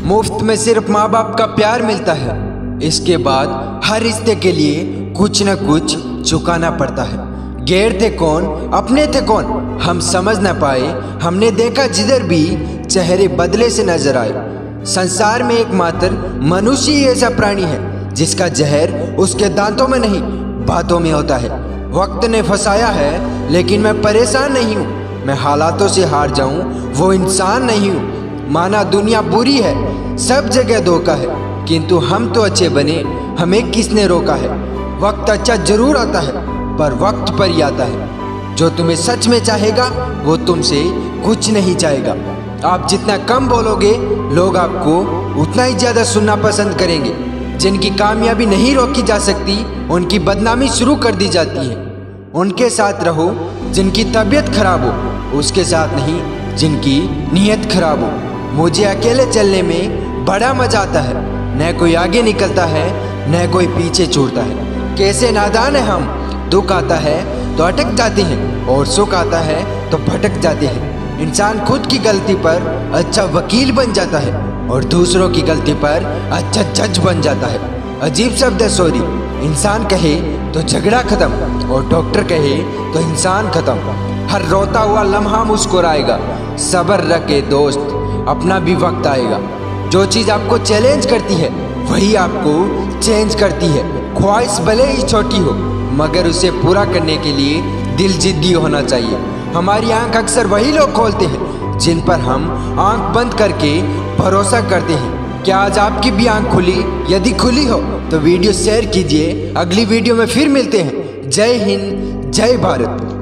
मुफ्त में सिर्फ माँ बाप का प्यार मिलता है। इसके बाद हर रिश्ते के लिए कुछ न कुछ चुकाना पड़ता है। गैर थे कौन, अपने थे कौन, हम समझ न पाए। हमने देखा जिधर भी चेहरे बदले से नजर आए। संसार में एकमात्र मनुष्य ही ऐसा प्राणी है जिसका जहर उसके दांतों में नहीं बातों में होता है। वक्त ने फंसाया है लेकिन मैं परेशान नहीं हूँ। मैं हालातों से हार जाऊँ वो इंसान नहीं हूँ। माना दुनिया बुरी है, सब जगह धोखा है, किंतु हम तो अच्छे बने, हमें किसने रोका है। वक्त अच्छा जरूर आता है पर वक्त पर ही आता है। जो तुम्हें सच में चाहेगा वो तुमसे कुछ नहीं चाहेगा। आप जितना कम बोलोगे लोग आपको उतना ही ज़्यादा सुनना पसंद करेंगे। जिनकी कामयाबी नहीं रोकी जा सकती उनकी बदनामी शुरू कर दी जाती है। उनके साथ रहो जिनकी तबीयत खराब हो, उसके साथ नहीं जिनकी नीयत खराब हो। मुझे अकेले चलने में बड़ा मजा आता है। न कोई आगे निकलता है न कोई पीछे छूटता है। कैसे नादान है हम, दुख आता है तो अटक जाते हैं और सुख आता है तो भटक जाते हैं। इंसान खुद की गलती पर अच्छा वकील बन जाता है और दूसरों की गलती पर अच्छा जज बन जाता है। अजीब शब्द है सॉरी। इंसान कहे तो झगड़ा खत्म और डॉक्टर कहे तो इंसान खत्म। हर रोता हुआ लम्हा मुस्कुराएगा। सब्र रखे दोस्त, अपना भी वक्त आएगा। जो चीज़ आपको चैलेंज करती है वही आपको चेंज करती है। ख्वाहिश भले ही छोटी हो मगर उसे पूरा करने के लिए दिल जिद्दी होना चाहिए। हमारी आंख अक्सर वही लोग खोलते हैं जिन पर हम आंख बंद करके भरोसा करते हैं। क्या आज आपकी भी आंख खुली? यदि खुली हो तो वीडियो शेयर कीजिए। अगली वीडियो में फिर मिलते हैं। जय हिंद, जय भारत।